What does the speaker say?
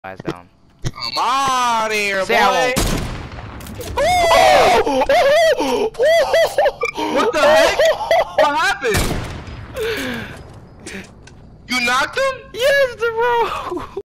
Eyes down. I'm out of here, Say boy. What the heck? What happened? You knocked him? Yes, bro.